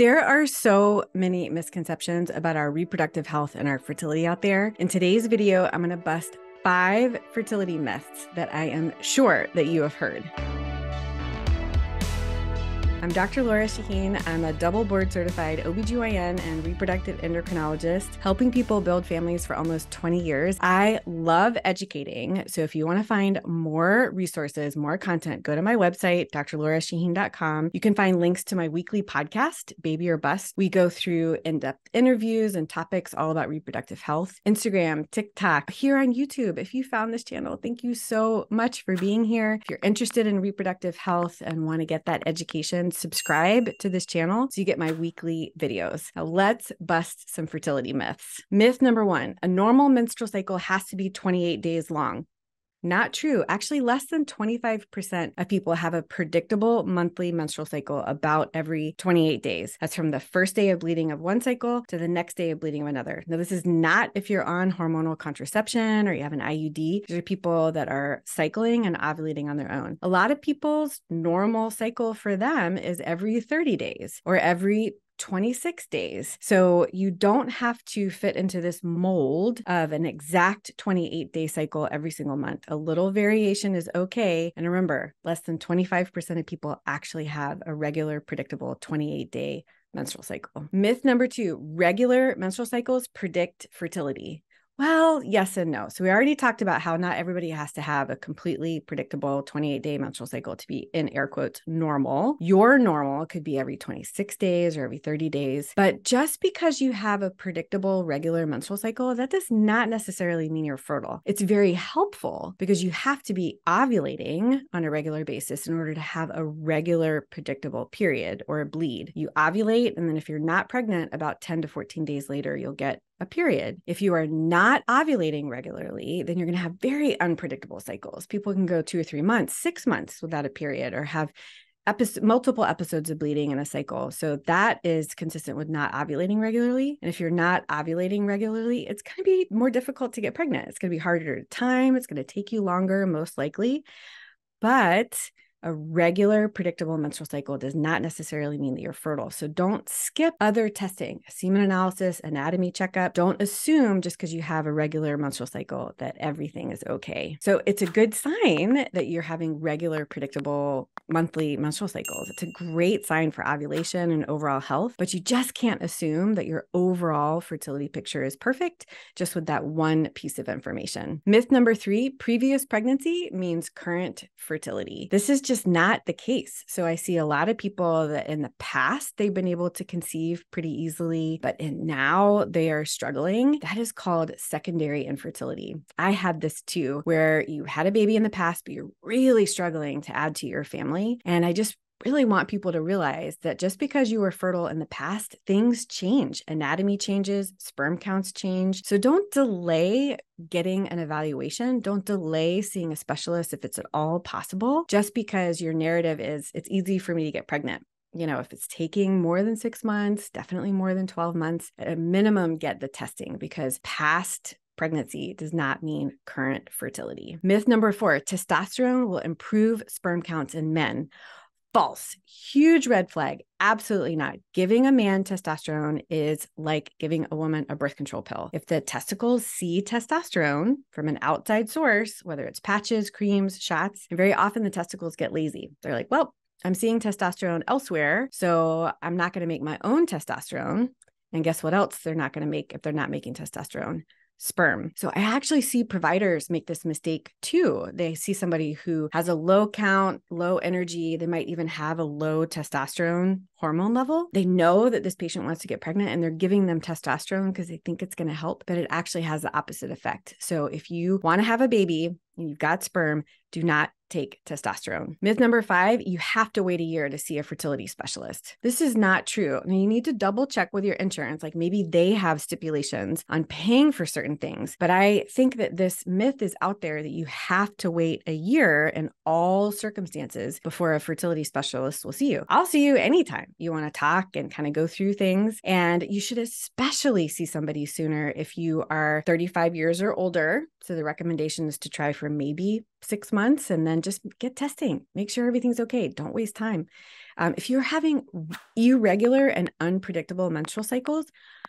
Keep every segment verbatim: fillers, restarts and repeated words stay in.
There are so many misconceptions about our reproductive health and our fertility out there. In today's video, I'm going to bust five fertility myths that I am sure that you have heard. I'm Doctor Lora Shahine. I'm a double board certified O B G Y N and reproductive endocrinologist, helping people build families for almost twenty years. I love educating. So if you want to find more resources, more content, go to my website, d r laura shahine dot com. You can find links to my weekly podcast, Baby or Bust. We go through in-depth interviews and topics all about reproductive health. Instagram, TikTok, here on YouTube. If you found this channel, thank you so much for being here. If you're interested in reproductive health and want to get that education, subscribe to this channel so you get my weekly videos. Now let's bust some fertility myths. Myth number one, a normal menstrual cycle has to be twenty-eight days long. Not true. Actually, less than twenty-five percent of people have a predictable monthly menstrual cycle about every twenty-eight days. That's from the first day of bleeding of one cycle to the next day of bleeding of another. Now, this is not if you're on hormonal contraception or you have an I U D. These are people that are cycling and ovulating on their own. A lot of people's normal cycle for them is every thirty days or every twenty-six days. So you don't have to fit into this mold of an exact twenty-eight day cycle every single month. A little variation is okay. And remember, less than twenty-five percent of people actually have a regular, predictable twenty-eight day menstrual cycle. Myth number two, regular menstrual cycles predict fertility. Well, yes and no. So we already talked about how not everybody has to have a completely predictable twenty-eight day menstrual cycle to be, in air quotes, normal. Your normal could be every twenty-six days or every thirty days. But just because you have a predictable regular menstrual cycle, that does not necessarily mean you're fertile. It's very helpful because you have to be ovulating on a regular basis in order to have a regular predictable period or a bleed. You ovulate, and then if you're not pregnant, about ten to fourteen days later, you'll get a period. If you are not ovulating regularly, then you're going to have very unpredictable cycles. People can go two or three months, six months without a period or have episode, multiple episodes of bleeding in a cycle. So that is consistent with not ovulating regularly. And if you're not ovulating regularly, it's going to be more difficult to get pregnant. It's going to be harder to time. It's going to take you longer, most likely. But a regular, predictable menstrual cycle does not necessarily mean that you're fertile. So don't skip other testing, semen analysis, anatomy checkup. Don't assume just because you have a regular menstrual cycle that everything is okay. So it's a good sign that you're having regular, predictable monthly menstrual cycles. It's a great sign for ovulation and overall health, but you just can't assume that your overall fertility picture is perfect just with that one piece of information. Myth number three, previous pregnancy means current fertility. This is just not the case. So I see a lot of people that in the past, they've been able to conceive pretty easily, but in now they are struggling. That is called secondary infertility. I had this too, where you had a baby in the past, but you're really struggling to add to your family. And I just really want people to realize that just because you were fertile in the past, things change. Anatomy changes, sperm counts change. So don't delay getting an evaluation. Don't delay seeing a specialist if it's at all possible, just because your narrative is, it's easy for me to get pregnant. You know, if it's taking more than six months, definitely more than twelve months, at a minimum, get the testing, because past pregnancy does not mean current fertility. Myth number four, testosterone will improve sperm counts in men. False. Huge red flag. Absolutely not. Giving a man testosterone is like giving a woman a birth control pill. If the testicles see testosterone from an outside source, whether it's patches, creams, shots, and very often the testicles get lazy. They're like, well, I'm seeing testosterone elsewhere, so I'm not going to make my own testosterone. And guess what else they're not going to make if they're not making testosterone? Sperm. So I actually see providers make this mistake too. They see somebody who has a low count, low energy. They might even have a low testosterone hormone level. They know that this patient wants to get pregnant and they're giving them testosterone because they think it's going to help, but it actually has the opposite effect. So if you want to have a baby and you've got sperm, do not take testosterone. Myth number five, you have to wait a year to see a fertility specialist. This is not true. And you need to double check with your insurance. Like maybe they have stipulations on paying for certain things. But I think that this myth is out there that you have to wait a year in all circumstances before a fertility specialist will see you. I'll see you anytime you want to talk and kind of go through things. And you should especially see somebody sooner if you are thirty-five years or older. So the recommendation is to try for maybe six months and then just get testing. Make sure everything's okay. Don't waste time. Um, if you're having irregular and unpredictable menstrual cycles,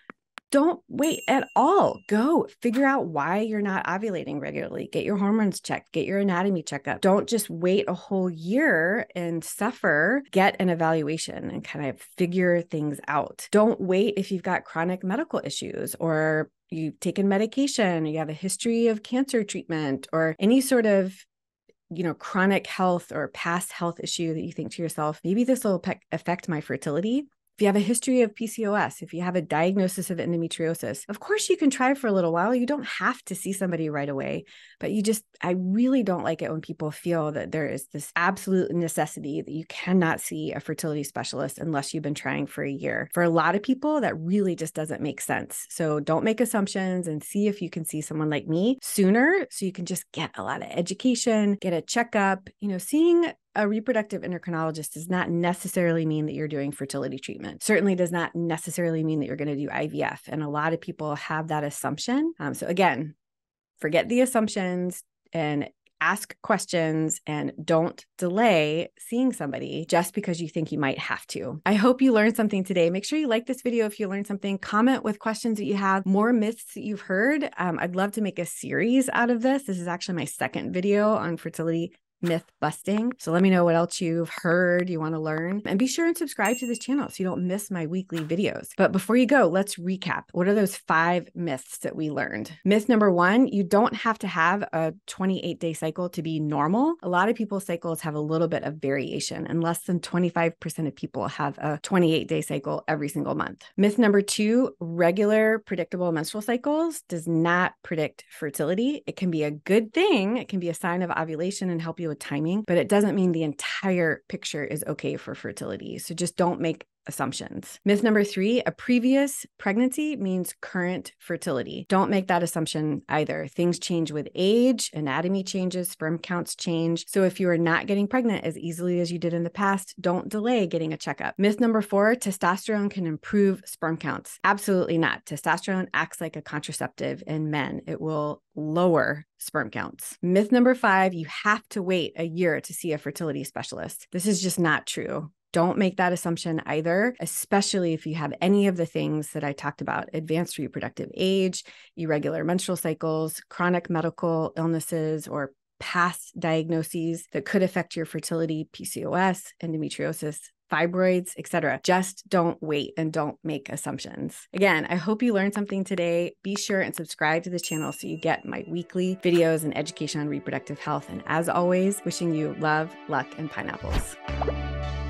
don't wait at all. Go figure out why you're not ovulating regularly. Get your hormones checked. Get your anatomy checked up. Don't just wait a whole year and suffer. Get an evaluation and kind of figure things out. Don't wait if you've got chronic medical issues or you've taken medication, or you have a history of cancer treatment or any sort of you know, chronic health or past health issue that you think to yourself, maybe this will pe- affect my fertility. If you have a history of P C O S, if you have a diagnosis of endometriosis, of course you can try for a little while. You don't have to see somebody right away, but you just, I really don't like it when people feel that there is this absolute necessity that you cannot see a fertility specialist unless you've been trying for a year. For a lot of people, that really just doesn't make sense. So don't make assumptions and see if you can see someone like me sooner so you can just get a lot of education, get a checkup. You know, seeing a reproductive endocrinologist does not necessarily mean that you're doing fertility treatment. Certainly does not necessarily mean that you're going to do I V F. And a lot of people have that assumption. Um, so again, forget the assumptions and ask questions and don't delay seeing somebody just because you think you might have to. I hope you learned something today. Make sure you like this video if you learned something. Comment with questions that you have, more myths that you've heard. Um, I'd love to make a series out of this. This is actually my second video on fertility myth busting. So let me know what else you've heard you want to learn, and be sure and subscribe to this channel so you don't miss my weekly videos. But before you go, let's recap. What are those five myths that we learned? Myth number one, you don't have to have a twenty-eight day cycle to be normal. A lot of people's cycles have a little bit of variation, and less than twenty-five percent of people have a twenty-eight day cycle every single month. Myth number two, regular predictable menstrual cycles does not predict fertility. It can be a good thing. It can be a sign of ovulation and help you with timing, but it doesn't mean the entire picture is okay for fertility. So just don't make assumptions. Myth number three, a previous pregnancy means current fertility. Don't make that assumption either. Things change with age, anatomy changes, sperm counts change. So if you are not getting pregnant as easily as you did in the past, don't delay getting a checkup. Myth number four, testosterone can improve sperm counts. Absolutely not. Testosterone acts like a contraceptive in men. It will lower sperm counts. Myth number five, you have to wait a year to see a fertility specialist. This is just not true. Don't make that assumption either, especially if you have any of the things that I talked about: advanced reproductive age, irregular menstrual cycles, chronic medical illnesses, or past diagnoses that could affect your fertility, P C O S, endometriosis, fibroids, et cetera. Just don't wait and don't make assumptions. Again, I hope you learned something today. Be sure and subscribe to this channel so you get my weekly videos and education on reproductive health. And as always, wishing you love, luck, and pineapples.